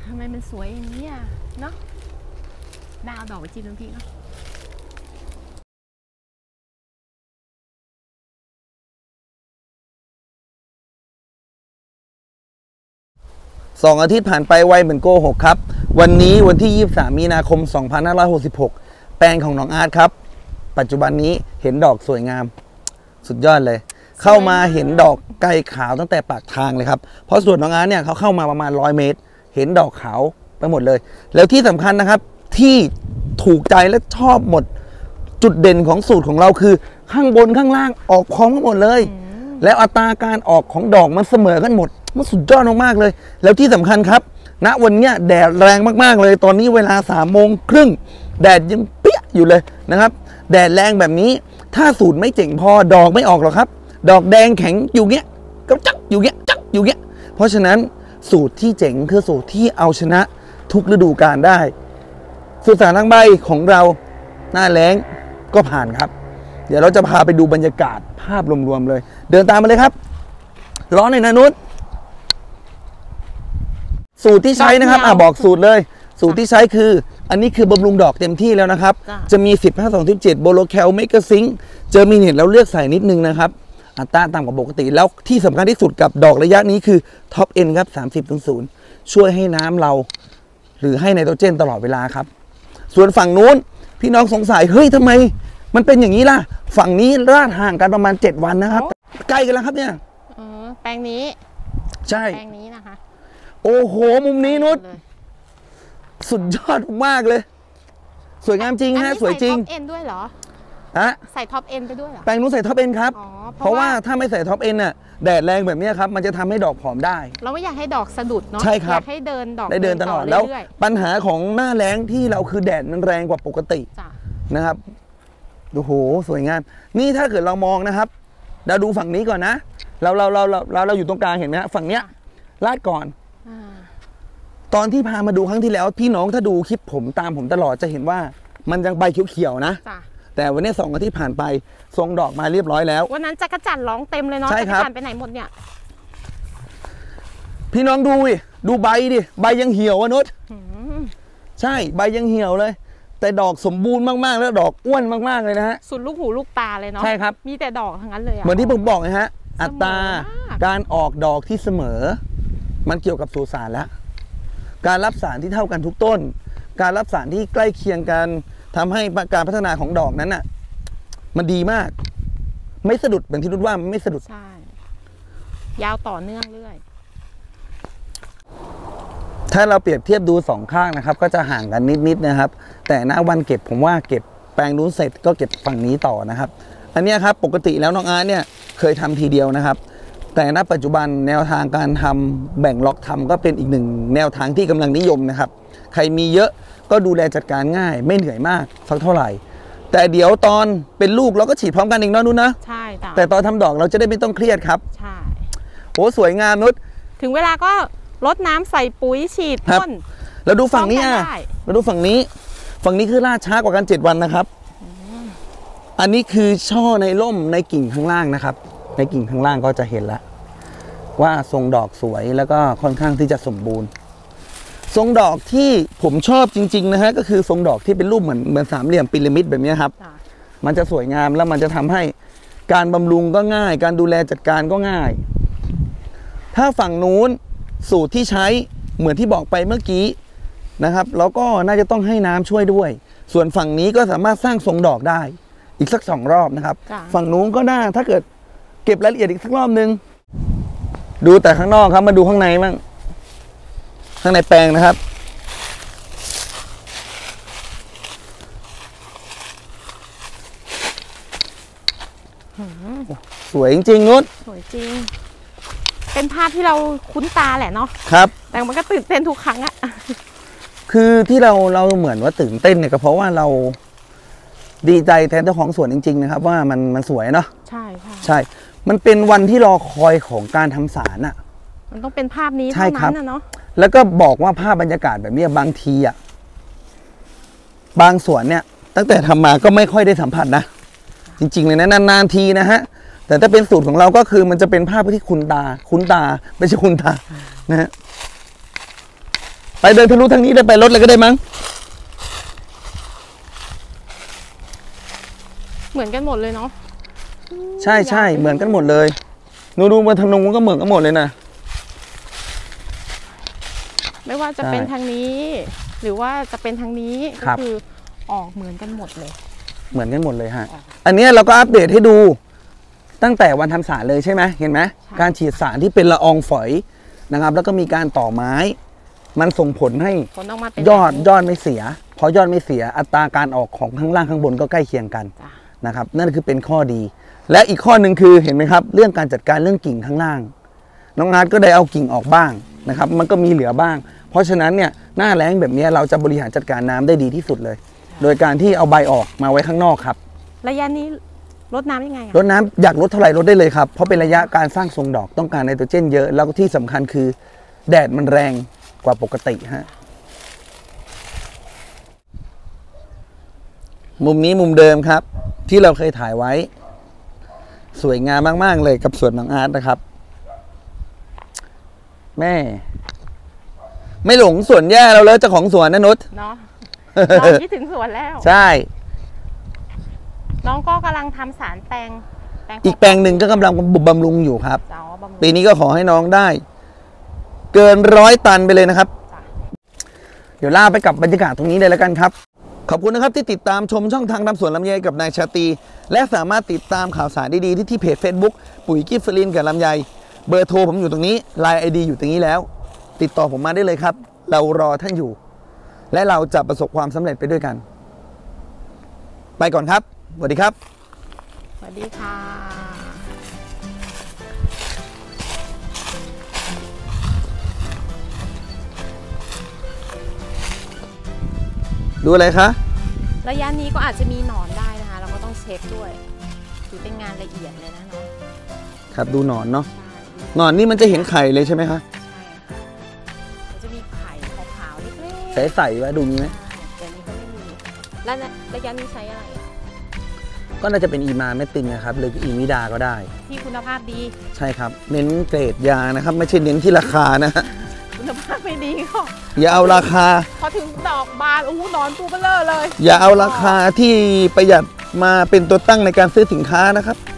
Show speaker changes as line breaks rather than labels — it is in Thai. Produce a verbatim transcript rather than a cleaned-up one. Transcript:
ทำไมมันสวยอย่างนี้อ่ะเนาะน่าเอาดอกไปจิ้มน้ำพริกเนาะ
สองอาทิตย์ผ่านไปไวเหมือนโกหกครับวันนี้วันที่ยี่สิบสามมีนาคมสองพันห้าร้อยหกสิบหกแปลงของน้องอาร์ตครับปัจจุบันนี้เห็นดอกสวยงามสุดยอดเลยเข้ามาเห็นดอกไก่ขาวตั้งแต่ปากทางเลยครับเพราะส่วนน้องอาร์ตเนี่ยเขาเข้ามาประมาณร้อยเมตรเห็นดอกขาวไปหมดเลยแล้วที่สำคัญนะครับที่ถูกใจและชอบหมดจุดเด่นของสูตรของเราคือข้างบนข้างล่างออกพร้อมกันหมดเลยแล้วอัตราการออกของดอกมันเสมอกันหมดมันสุดยอดมากๆเลยแล้วที่สำคัญครับณวันนี้แดดแรงมากๆเลยตอนนี้เวลาสามโมงครึ่งแดดยังเปี้ยอยู่เลยนะครับแดดแรงแบบนี้ถ้าสูตรไม่เจ๋งพอดอกไม่ออกหรอกครับดอกแดงแข็งอยู่เงี้ยก็จักอยู่เงี้ยจักอยู่เงี้ยเพราะฉะนั้นสูตรที่เจ๋งคือสูตรที่เอาชนะทุกฤดูกาลได้สูตรสารทั้งใบของเราหน้าแล้งก็ผ่านครับเดี๋ยวเราจะพาไปดูบรรยากาศภาพรวมๆเลยเดินตามมาเลยครับร้อนในนานุชสูตรที่ใช้นะครับอ่ะบอกสูตรเลยสูตรที่ใช้คืออันนี้คือบำรุงดอกเต็มที่แล้วนะครับจะมีสิบ ห้า สอง สิบเจ็ดโบโลแคลเมกะซิงเจอมีเน็ตแล้วเลือกใส่นิดนึงนะครับอัตราต่ำกว่าปกติแล้วที่สำคัญที่สุดกับดอกระยะนี้คือท็อปเอ็นครับสามสิบถึงศูนย์ช่วยให้น้ำเราหรือให้ไนโตรเจนตลอดเวลาครับส่วนฝั่งนู้นพี่น้องสงสัยเฮ้ยทำไมมันเป็นอย่างนี้ล่ะฝั่งนี้ราดห่างกันประมาณเจ็ดวันนะครับใกล้กันแล้วครับเนี่ย
อ๋อแปลงนี้
ใช่
แปลงนี้นะคะ
โอ้โหมุมนี้นุชสุดยอดมากเลยสวยงามจริงฮะสวยจริง
ใส่ท็อปเอ็นด้วยเหรอ
ฮะ
ใส่ท็อปเอ็นไปด้วยเหรอ
แปลงนู้นใส่ท็อปเอ็นครับเพราะว่าถ้าไม่ใส่ท็อปเอ็นน่ะแดดแรงแบบนี้ครับมันจะทำให้ดอกผอมได้
เราไม่อยากให้ดอกสะดุดเนาะ
ใช่ครับ
อยากให้เดินดอก
ได้เดินตลอดแล้วปัญหาของหน้าแล้งที่เราคือแดดมันแรงกว่าปกตินะครับโอ้โหสวยงามนี่ถ้าเกิดเรามองนะครับเราดูฝั่งนี้ก่อนนะเราเราเราเราเราอยู่ตรงกลางเห็นไหมฝั่งเนี้ยลาดก่อนตอนที่พามาดูครั้งที่แล้วพี่น้องถ้าดูคลิปผมตามผมตลอดจะเห็นว่ามันยังใบเขียวๆนะแต่วันนี้สองอาทิตย์ผ่านไปทรงดอกมาเรียบร้อยแล้ว
วันนั้นจักรจั่นร้องเต็มเลยเนาะจักรจั่นไปไหนหมดเนี่ย
พี่น้องดูดิดูใบดิใบยังเหี่ยวอะนุชใช่ใบยังเหี่ยวเลยแต่ดอกสมบูรณ์มากๆแล้วดอกอ้วนมากๆเลยนะฮะ
สุดลูกหูลูกตาเลยเนาะ
ใช่ครับ
มีแต่ดอกทั้งนั้นเลย
เหมือนที่ผมบอกนะฮะอัตราการออกดอกที่เสมอมันเกี่ยวกับสูตรสารแล้วการรับสารที่เท่ากันทุกต้นการรับสารที่ใกล้เคียงกันทำให้การพัฒนาของดอกนั้นน่ะมันดีมากไม่สะดุดเหมือนที่นุชว่าไม่สะดุด
ใช่ยาวต่อเนื่องเรื่อย
ถ้าเราเปรียบเทียบดูสองข้างนะครับก็จะห่างกันนิดๆนะครับแต่ณวันเก็บผมว่าเก็บแปลงนู้นเสร็จก็เก็บฝั่งนี้ต่อนะครับอันนี้ครับปกติแล้วน้องอาร์ตเนี่ยเคยทำทีเดียวนะครับแต่ณปัจจุบันแนวทางการทำแบ่งล็อกทำก็เป็นอีกหนึ่งแนวทางที่กำลังนิยมนะครับใครมีเยอะก็ดูแลจัดการง่ายไม่เหนื่อยมากสักเท่าไหร่แต่เดี๋ยวตอนเป็นลูกเราก็ฉีดพร้อมกันเองเนาะนุชนะ
ใช่
แต่ตอนทำดอกเราจะได้ไม่ต้องเครียดครับ
ใช่
โอ้สวยงามนุช
ถึงเวลาก็รดน้ำใส่ปุ๋ยฉีดพ่น
เราดูฝั่งนี้อ่ะเราดูฝั่งนี้ฝั่งนี้คือล่าช้ากว่ากันเจ็ดวันนะครับอันนี้คือช่อในร่มในกิ่งข้างล่างนะครับในกิ่งข้างล่างก็จะเห็นแล้วว่าทรงดอกสวยแล้วก็ค่อนข้างที่จะสมบูรณ์ทรงดอกที่ผมชอบจริงๆนะฮะก็คือทรงดอกที่เป็นรูปเหมือนเหมือนสามเหลี่ยมพีระมิดแบบนี้ครับมันจะสวยงามแล้วมันจะทำให้การบำรุงก็ง่ายการดูแลจัดการก็ง่ายถ้าฝั่งนู้นสูตรที่ใช้เหมือนที่บอกไปเมื่อกี้นะครับแล้วก็น่าจะต้องให้น้ำช่วยด้วยส่วนฝั่งนี้ก็สามารถสร้างทรงดอกได้อีกสักสองรอบนะครับฝั่งนู้นก็ได้ถ้าเกิดเก็บรายละเอียดอีกสักรอบนึงดูแต่ข้างนอกครับมาดูข้างในมั่งข้างในแปลงนะครับสวยจริงๆนุช
สวยจริงเป็นภาพที่เราคุ้นตาแหละเนาะ
ครับ
แต่มันก็ตื่นเต้นทุกครั้งอะ
คือที่เราเราเหมือนว่าตื่นเต้นเนี่ยก็เพราะว่าเราดีใจแทนเจ้าของสวนจริงๆนะครับว่ามันมันสวยเนาะ
ใช่ใช่
ใช่มันเป็นวันที่รอคอยของการทำสารอะ
มันต้องเป็นภาพนี้เท่านั้นนะเนาะ
แล้วก็บอกว่าภาพบรรยากาศแบบนี้บางทีอะบางสวนเนี่ยตั้งแต่ทำมาก็ไม่ค่อยได้สัมผัสนะจริงๆเลยนะนานๆทีนะฮะแต่ถ้าเป็นสูตรของเราก็คือมันจะเป็นภาพที่คุ้นตาคุ้นตาไม่ใช่คุ้นตานะฮะไปเดินทะลุทางนี้ได้ไปรถเลยก็ได้มั้ง
เหมือนกันหมดเลยเนาะ
ใช่ใช่เหมือนกันหมดเลยหนูดูมาทางนู้นก็เหมือนกันหมดเลยนะ
ไม่ว่าจะ
ใช่
เป็นทางนี้ หรือว่าจะเป็นทางนี้
ค
ก็
รับ
คือออกเหมือนกันหมดเลย
เหมือนกันหมดเลยฮะ อันเนี้ยเราก็อัปเดตให้ดูตั้งแต่วันทำสารเลยใช่ไหมเห็นไหม
ใช่
การฉีดสารที่เป็นละอองฝอยนะครับ แล้วก็มีการต่อไม้ มันส่งผลให้
ผลออกมาเป็น
ยอด
แบบนี้
ยอดไม่เสียพอยอดไม่เสียอัตราการออกของข้างล่างข้างบนก็ใกล้เคียงกัน
จ้ะ
นะครับนั่นคือเป็นข้อดี และอีกข้อหนึ่งคือเห็นไหมครับ เรื่องการจัดการเรื่องกิ่งข้างล่าง น้องอาร์ตก็ได้เอากิ่งออกบ้างนะครับ มันก็มีเหลือบ้าง เพราะฉะนั้นเนี่ยหน้าแล้งแบบนี้เราจะบริหารจัดการน้ำได้ดีที่สุดเลย โดยการที่เอาใบออกมาไว้ข้างนอกครับ
ระยะนี้ลดน้ำยังไงอะ
รดน้ำอยากลดเท่าไหร่ลดได้เลยครับเพราะเป็นระยะการสร้างทรงดอกต้องการไนโตรเจนเยอะแล้วก็ที่สำคัญคือ แดดมันแรงกว่าปกติฮะมุมนี้มุมเดิมครับ ที่เราเคยถ่ายไว้ สวยงามมากๆเลยกับสวนน้องอาร์ตนะครับ แม่ ไม่หลงสวนแย่เราเลยเจ้าของสวนนะนุช
เนาะน้องคิดถึงสวนแล้ว
ใช่
น้องก็กำลังทำสารแปลงแปลง
อีกแปลงหนึ่งก็กำลังบำรุงอยู่ครับ
เจ้าบำรุง
ปีนี้ก็ขอให้น้องได้ เกินร้อยตันไปเลยนะครับ
จ้ะ
เดี๋ยวล่าไปกับบรรยากาศตรงนี้เลยแล้วกันครับ ขอบคุณนะครับที่ติดตามชมช่องทางทำสวนลำไยกับนายชาตรีและสามารถติดตามข่าวสารดีๆที่ที่เพจ Facebook ปุ๋ยกิฟฟลินกับลำไยเบอร์โทรผมอยู่ตรงนี้ ไลน์ ไอ ดี อยู่ตรงนี้แล้ว ติดต่อผมมาได้เลยครับ เรารอท่านอยู่ และเราจะประสบความสำเร็จไปด้วยกัน ไปก่อนครับสวัสดีครับ
สวัสดีค่ะ
ดูอะไรคะ
ระยะนี้ก็อาจจะมีหนอนได้นะคะ เราก็ต้องเช็คด้วยถือเป็นงานละเอียดเลยนะเนาะ
ครับดูหนอนเนาะ
ใช่
หนอนนี่มันจะเห็นไข่เลยใช่ไหมคะ
ใช่ค่ะมันจะมีไข่ขาวๆเล็กๆ
ใสๆว่าดูมีไหม
ใช่แต่นี้ก็ไม่มีแล้วระยะนี้ใช้อะไรอะ
ก็น่าจะเป็นอีมาเมตินนะครับหรืออีมิดาก็ได้
ที่คุณภาพดี
ใช่ครับ เน้นเกรดยานะครับ ไม่ใช่เน้นที่ราคานะฮะ
คุณภาพไม่ดีก็
อย่าเอาราคา
พอถึงดอกบานอู้หนอนตัวเบลอเลย
อย่าเอาราคาที่ประหยัดมาเป็นตัวตั้งในการซื้อสินค้านะครับ